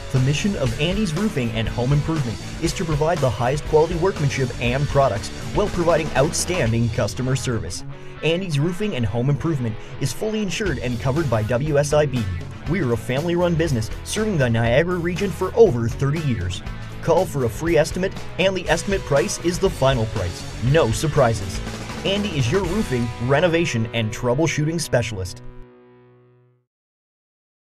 The mission of Andy's Roofing and Home Improvement is to provide the highest quality workmanship and products while providing outstanding customer service. Andy's Roofing and Home Improvement is fully insured and covered by WSIB. We are a family-run business serving the Niagara region for over 30 years. Call for a free estimate, and the estimate price is the final price. No surprises. Andy is your roofing, renovation, and troubleshooting specialist.